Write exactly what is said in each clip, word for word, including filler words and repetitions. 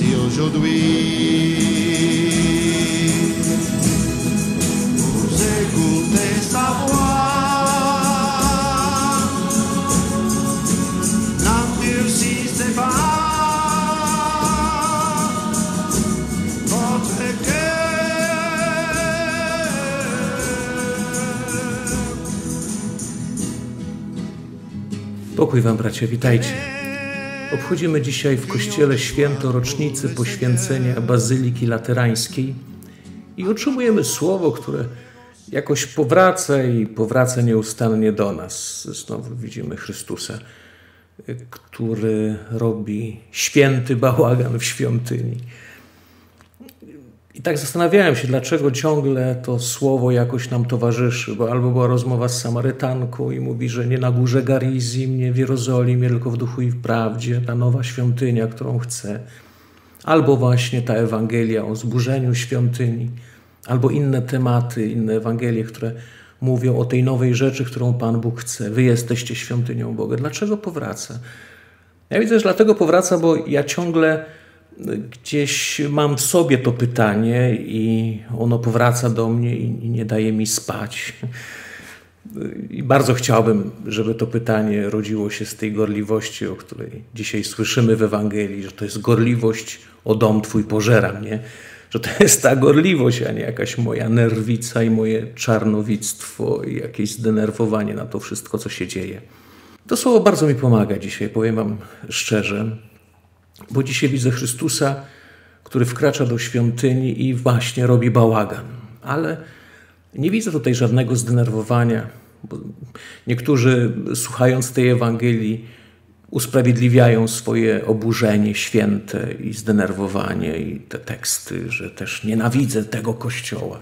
Et aujourd'hui, vous écoutez sa voix, n'endurcissez pas votre cœur. Pokój wam, bracia, witajcie. Obchodzimy dzisiaj w Kościele święto rocznicy poświęcenia Bazyliki Laterańskiej i otrzymujemy słowo, które jakoś powraca i powraca nieustannie do nas. Znowu widzimy Chrystusa, który robi święty bałagan w świątyni. I tak zastanawiałem się, dlaczego ciągle to słowo jakoś nam towarzyszy, bo albo była rozmowa z Samarytanką i mówi, że nie na górze Garizim, nie w Jerozolimie, tylko w duchu i w prawdzie, ta nowa świątynia, którą chce. Albo właśnie ta Ewangelia o zburzeniu świątyni, albo inne tematy, inne Ewangelie, które mówią o tej nowej rzeczy, którą Pan Bóg chce. Wy jesteście świątynią Boga. Dlaczego powraca? Ja widzę, że dlatego powraca, bo ja ciągle gdzieś mam w sobie to pytanie i ono powraca do mnie i nie daje mi spać. I bardzo chciałbym, żeby to pytanie rodziło się z tej gorliwości, o której dzisiaj słyszymy w Ewangelii, że to jest gorliwość o dom Twój pożera mnie, że to jest ta gorliwość, a nie jakaś moja nerwica i moje czarnowictwo i jakieś zdenerwowanie na to wszystko, co się dzieje. To słowo bardzo mi pomaga dzisiaj, powiem wam szczerze, bo dzisiaj widzę Chrystusa, który wkracza do świątyni i właśnie robi bałagan. Ale nie widzę tutaj żadnego zdenerwowania, bo niektórzy, słuchając tej Ewangelii, usprawiedliwiają swoje oburzenie święte i zdenerwowanie i te teksty, że też nienawidzę tego Kościoła.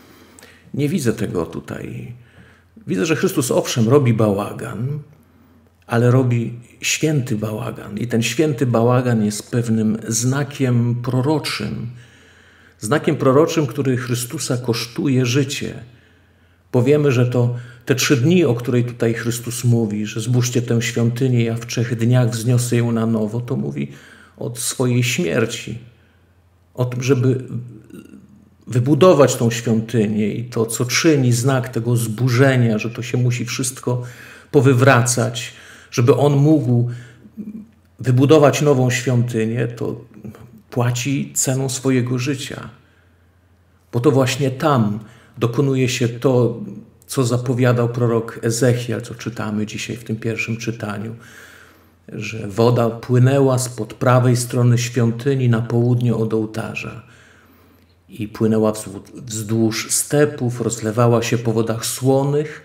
Nie widzę tego tutaj. Widzę, że Chrystus owszem robi bałagan, ale robi święty bałagan. I ten święty bałagan jest pewnym znakiem proroczym. Znakiem proroczym, który Chrystusa kosztuje życie. Powiemy, że to te trzy dni, o której tutaj Chrystus mówi, że zbóżcie tę świątynię, ja w trzech dniach wzniosę ją na nowo, to mówi o swojej śmierci. O tym, żeby wybudować tą świątynię i to, co czyni znak tego zburzenia, że to się musi wszystko powywracać, żeby on mógł wybudować nową świątynię, to płaci ceną swojego życia. Bo to właśnie tam dokonuje się to, co zapowiadał prorok Ezechiel, co czytamy dzisiaj w tym pierwszym czytaniu, że woda płynęła spod prawej strony świątyni na południe od ołtarza i płynęła wzdłuż stepów, rozlewała się po wodach słonych,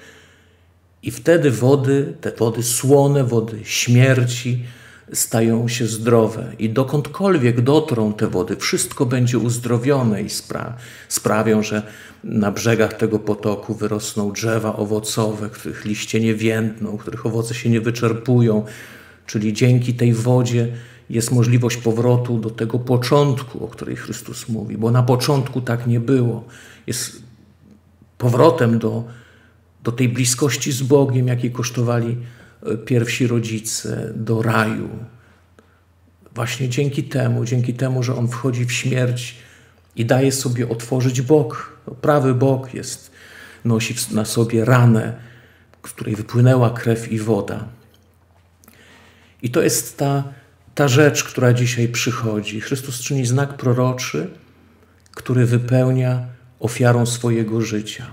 i wtedy wody, te wody słone, wody śmierci stają się zdrowe. I dokądkolwiek dotrą te wody, wszystko będzie uzdrowione i spra sprawią, że na brzegach tego potoku wyrosną drzewa owocowe, których liście nie więdną, których owoce się nie wyczerpują. Czyli dzięki tej wodzie jest możliwość powrotu do tego początku, o której Chrystus mówi. Bo na początku tak nie było. Jest powrotem do do tej bliskości z Bogiem, jakiej kosztowali pierwsi rodzice, do raju. Właśnie dzięki temu, dzięki temu, że On wchodzi w śmierć i daje sobie otworzyć bok. Prawy bok jest, nosi na sobie ranę, z której wypłynęła krew i woda. I to jest ta, ta rzecz, która dzisiaj przychodzi. Chrystus czyni znak proroczy, który wypełnia ofiarą swojego życia.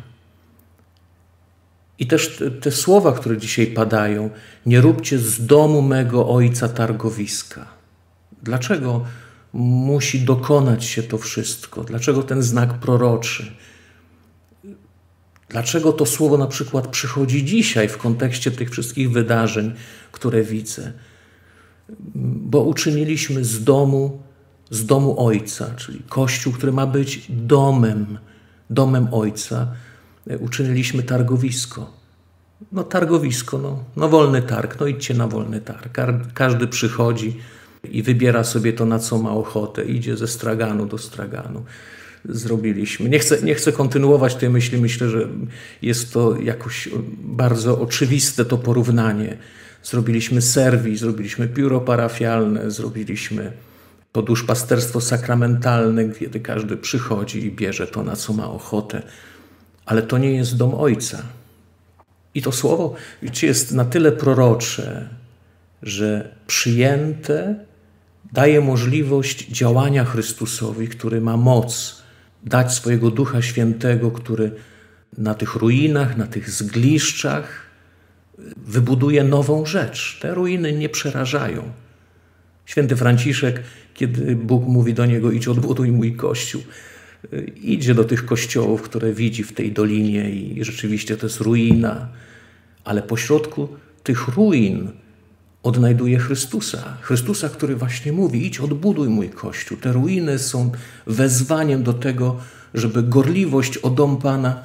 I też te, te słowa, które dzisiaj padają, nie róbcie z domu mego Ojca targowiska. Dlaczego musi dokonać się to wszystko? Dlaczego ten znak proroczy? Dlaczego to słowo na przykład przychodzi dzisiaj w kontekście tych wszystkich wydarzeń, które widzę? Bo uczyniliśmy z domu, z domu Ojca, czyli Kościół, który ma być domem, domem Ojca, uczyniliśmy targowisko. No targowisko, no, no wolny targ, no idźcie na wolny targ. Każdy przychodzi i wybiera sobie to, na co ma ochotę. Idzie ze straganu do straganu. Zrobiliśmy. Nie chcę, nie chcę kontynuować tej myśli. Myślę, że jest to jakoś bardzo oczywiste to porównanie. Zrobiliśmy serwis, zrobiliśmy biuro parafialne, zrobiliśmy to duszpasterstwo sakramentalne, kiedy każdy przychodzi i bierze to, na co ma ochotę. Ale to nie jest dom Ojca. I to słowo, wiecie, jest na tyle prorocze, że przyjęte daje możliwość działania Chrystusowi, który ma moc dać swojego Ducha Świętego, który na tych ruinach, na tych zgliszczach wybuduje nową rzecz. Te ruiny nie przerażają. Święty Franciszek, kiedy Bóg mówi do niego: idź, odbuduj mój Kościół, idzie do tych kościołów, które widzi w tej dolinie i rzeczywiście to jest ruina, ale pośrodku tych ruin odnajduje Chrystusa. Chrystusa, który właśnie mówi: idź, odbuduj mój Kościół. Te ruiny są wezwaniem do tego, żeby gorliwość o dom Pana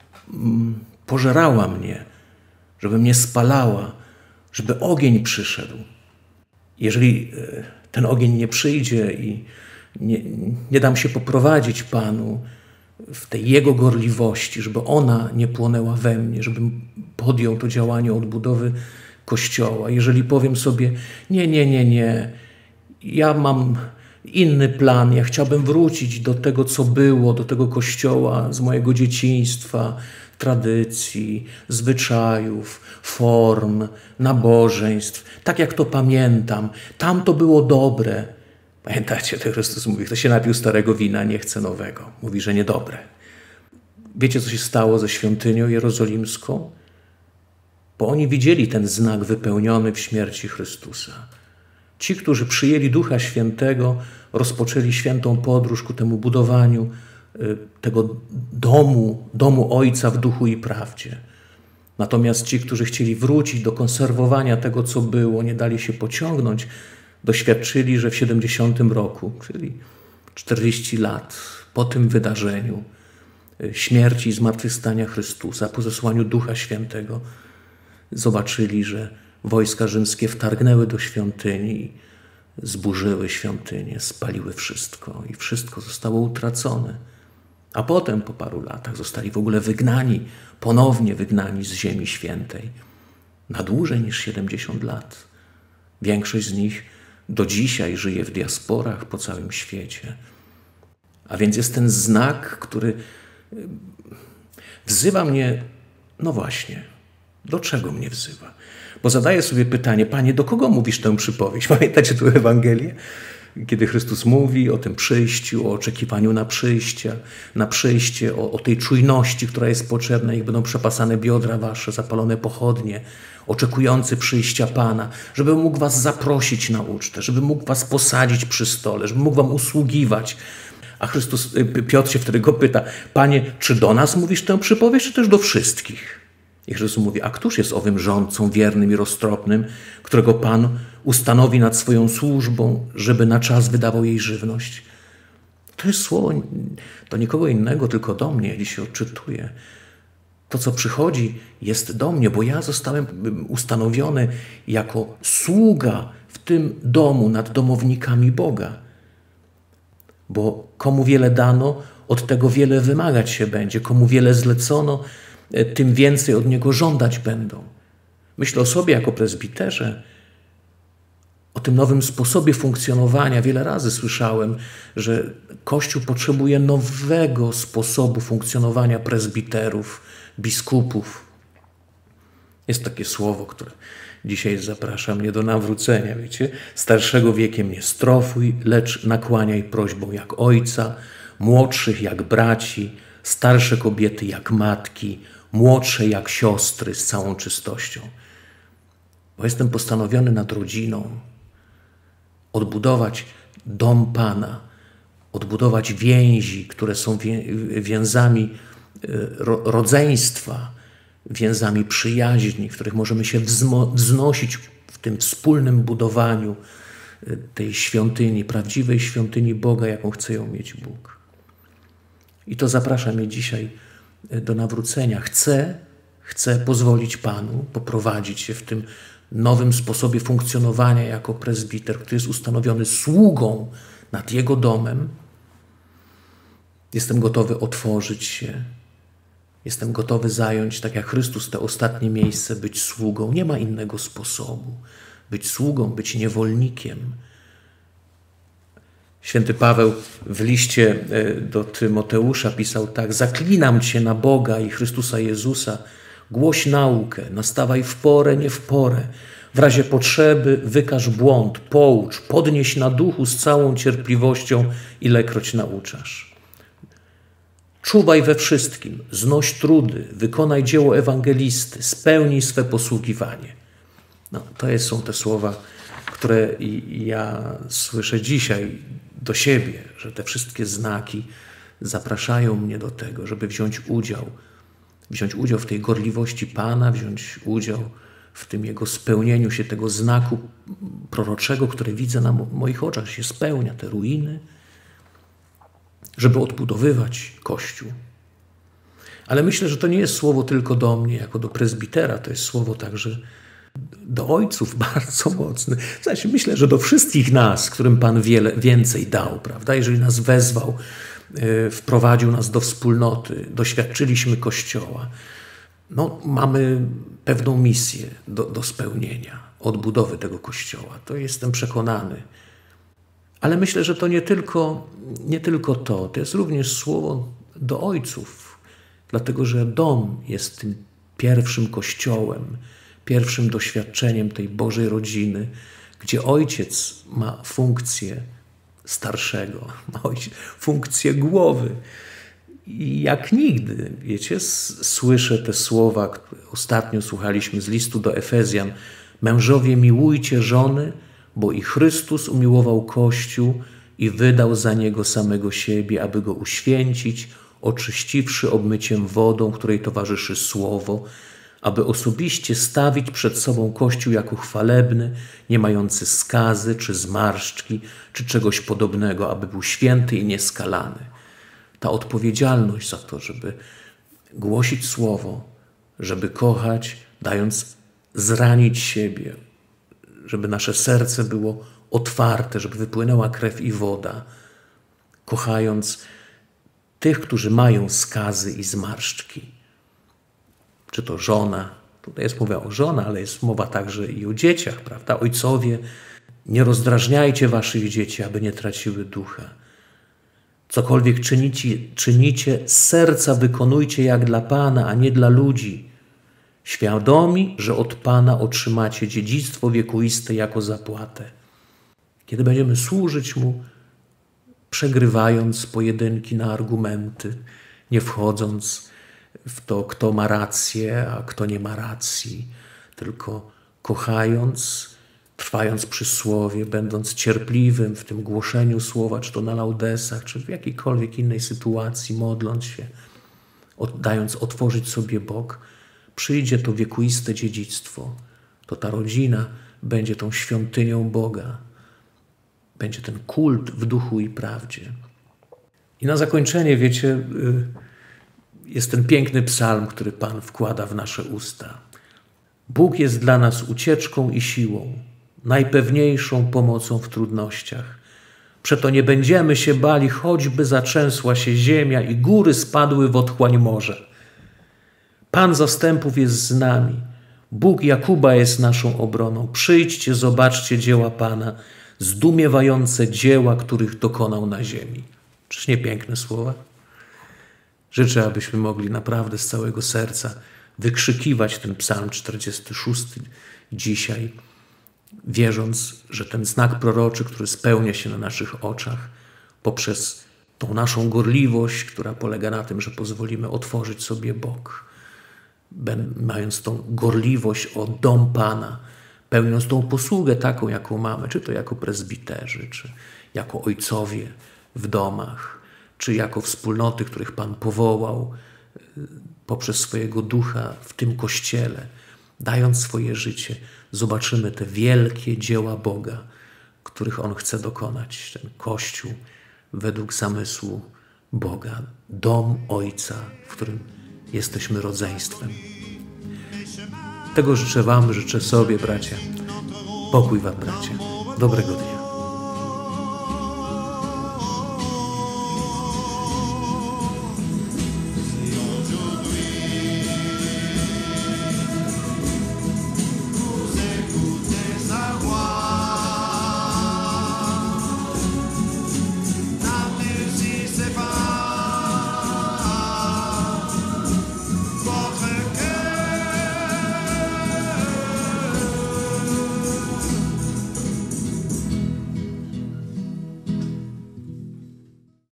pożerała mnie, żeby mnie spalała, żeby ogień przyszedł. Jeżeli ten ogień nie przyjdzie i nie, nie dam się poprowadzić Panu w tej Jego gorliwości, żeby ona nie płonęła we mnie, żebym podjął to działanie odbudowy Kościoła. Jeżeli powiem sobie: nie, nie, nie, nie, ja mam inny plan, ja chciałbym wrócić do tego, co było, do tego Kościoła z mojego dzieciństwa, tradycji, zwyczajów, form, nabożeństw, tak jak to pamiętam. Tam to było dobre. Pamiętacie, to Chrystus mówi: kto się napił starego wina, nie chce nowego. Mówi, że niedobre. Wiecie, co się stało ze świątynią jerozolimską? Bo oni widzieli ten znak wypełniony w śmierci Chrystusa. Ci, którzy przyjęli Ducha Świętego, rozpoczęli świętą podróż ku temu budowaniu tego domu, domu Ojca w duchu i prawdzie. Natomiast ci, którzy chcieli wrócić do konserwowania tego, co było, nie dali się pociągnąć, doświadczyli, że w siedemdziesiątym roku, czyli czterdzieści lat po tym wydarzeniu śmierci i zmartwychwstania Chrystusa, po zesłaniu Ducha Świętego, zobaczyli, że wojska rzymskie wtargnęły do świątyni, zburzyły świątynię, spaliły wszystko i wszystko zostało utracone. A potem po paru latach zostali w ogóle wygnani, ponownie wygnani z Ziemi Świętej na dłużej niż siedemdziesiąt lat. Większość z nich do dzisiaj żyje w diasporach po całym świecie. A więc jest ten znak, który wzywa mnie, no właśnie, do czego mnie wzywa? Bo zadaję sobie pytanie: Panie, do kogo mówisz tę przypowieść? Pamiętacie tu Ewangelię? Kiedy Chrystus mówi o tym przyjściu, o oczekiwaniu na przyjście, na przyjście, o, o tej czujności, która jest potrzebna, niech będą przepasane biodra wasze, zapalone pochodnie, oczekujący przyjścia Pana, żeby mógł was zaprosić na ucztę, żeby mógł was posadzić przy stole, żeby mógł wam usługiwać. A Chrystus, Piotr się wtedy go pyta: Panie, czy do nas mówisz tę przypowieść, czy też do wszystkich? I Chrystus mówi: a któż jest owym rządcą wiernym i roztropnym, którego Pan ustanowi nad swoją służbą, żeby na czas wydawał jej żywność? To jest słowo do nikogo innego, tylko do mnie, jeśli się odczytuje. To, co przychodzi, jest do mnie, bo ja zostałem ustanowiony jako sługa w tym domu nad domownikami Boga. Bo komu wiele dano, od tego wiele wymagać się będzie. Komu wiele zlecono, tym więcej od niego żądać będą. Myślę o sobie jako prezbiterze, o tym nowym sposobie funkcjonowania. Wiele razy słyszałem, że Kościół potrzebuje nowego sposobu funkcjonowania prezbiterów, biskupów. Jest takie słowo, które dzisiaj zaprasza mnie do nawrócenia, wiecie? Starszego wiekiem nie strofuj, lecz nakłaniaj prośbą jak ojca, młodszych jak braci, starsze kobiety jak matki, młodsze jak siostry z całą czystością. Bo jestem postanowiony nad rodziną, odbudować dom Pana, odbudować więzi, które są więzami rodzeństwa, więzami przyjaźni, w których możemy się wznosić w tym wspólnym budowaniu tej świątyni, prawdziwej świątyni Boga, jaką chce ją mieć Bóg. I to zaprasza mnie dzisiaj do nawrócenia. Chcę, chcę pozwolić Panu poprowadzić się w tym nowym sposobie funkcjonowania jako prezbiter, który jest ustanowiony sługą nad Jego domem. Jestem gotowy otworzyć się. Jestem gotowy zająć, tak jak Chrystus, te ostatnie miejsce, być sługą. Nie ma innego sposobu. Być sługą, być niewolnikiem. Święty Paweł w liście do Tymoteusza pisał tak: zaklinam cię na Boga i Chrystusa Jezusa, głoś naukę, nastawaj w porę, nie w porę. W razie potrzeby wykaż błąd, poucz, podnieś na duchu z całą cierpliwością, ilekroć nauczasz. Czuwaj we wszystkim, znoś trudy, wykonaj dzieło ewangelisty, spełnij swe posługiwanie. No, to jest, są te słowa, które ja słyszę dzisiaj do siebie, że te wszystkie znaki zapraszają mnie do tego, żeby wziąć udział, wziąć udział w tej gorliwości Pana, wziąć udział w tym Jego spełnieniu się tego znaku proroczego, które widzę na moich oczach, się spełnia, te ruiny, żeby odbudowywać Kościół. Ale myślę, że to nie jest słowo tylko do mnie, jako do prezbitera, to jest słowo także do ojców bardzo mocne. W sensie myślę, że do wszystkich nas, którym Pan wiele, więcej dał, prawda? Jeżeli nas wezwał, yy, wprowadził nas do wspólnoty, doświadczyliśmy Kościoła, no, mamy pewną misję do, do spełnienia, odbudowy tego Kościoła. To jestem przekonany. Ale myślę, że to nie tylko, nie tylko to. To jest również słowo do ojców, dlatego że dom jest tym pierwszym kościołem, pierwszym doświadczeniem tej Bożej rodziny, gdzie ojciec ma funkcję starszego, ma funkcję głowy. I jak nigdy, wiecie, słyszę te słowa, które ostatnio słuchaliśmy z listu do Efezjan. Mężowie, miłujcie żony, bo i Chrystus umiłował Kościół i wydał za niego samego siebie, aby go uświęcić, oczyściwszy obmyciem wodą, której towarzyszy słowo, aby osobiście stawić przed sobą Kościół jako chwalebny, nie mający skazy, czy zmarszczki, czy czegoś podobnego, aby był święty i nieskalany. Ta odpowiedzialność za to, żeby głosić słowo, żeby kochać, dając zranić siebie, żeby nasze serce było otwarte, żeby wypłynęła krew i woda, kochając tych, którzy mają skazy i zmarszczki. Czy to żona, tutaj jest mowa o żonach, ale jest mowa także i o dzieciach, prawda? Ojcowie, nie rozdrażniajcie waszych dzieci, aby nie traciły ducha. Cokolwiek czynicie, czynicie, z serca wykonujcie jak dla Pana, a nie dla ludzi, świadomi, że od Pana otrzymacie dziedzictwo wiekuiste jako zapłatę. Kiedy będziemy służyć Mu, przegrywając pojedynki na argumenty, nie wchodząc w to, kto ma rację, a kto nie ma racji, tylko kochając, trwając przy słowie, będąc cierpliwym w tym głoszeniu słowa, czy to na laudesach, czy w jakiejkolwiek innej sytuacji, modląc się, dając otworzyć sobie bok, przyjdzie to wiekuiste dziedzictwo. To ta rodzina będzie tą świątynią Boga. Będzie ten kult w duchu i prawdzie. I na zakończenie, wiecie, jest ten piękny psalm, który Pan wkłada w nasze usta. Bóg jest dla nas ucieczką i siłą, najpewniejszą pomocą w trudnościach. Przeto nie będziemy się bali, choćby zatrzęsła się ziemia i góry spadły w otchłań morza. Pan zastępów jest z nami. Bóg Jakuba jest naszą obroną. Przyjdźcie, zobaczcie dzieła Pana, zdumiewające dzieła, których dokonał na ziemi. Czyż nie piękne słowa? Życzę, abyśmy mogli naprawdę z całego serca wykrzykiwać ten psalm czterdziesty szósty dzisiaj, wierząc, że ten znak proroczy, który spełnia się na naszych oczach poprzez tą naszą gorliwość, która polega na tym, że pozwolimy otworzyć sobie bok, mając tą gorliwość o dom Pana, pełniąc tą posługę taką, jaką mamy, czy to jako prezbiterzy, czy jako ojcowie w domach, czy jako wspólnoty, których Pan powołał poprzez swojego ducha w tym Kościele, dając swoje życie, zobaczymy te wielkie dzieła Boga, których On chce dokonać. Ten Kościół według zamysłu Boga, dom Ojca, w którym jesteśmy rodzeństwem. Tego życzę wam, życzę sobie, bracia. Pokój wam, bracia. Dobrego dnia.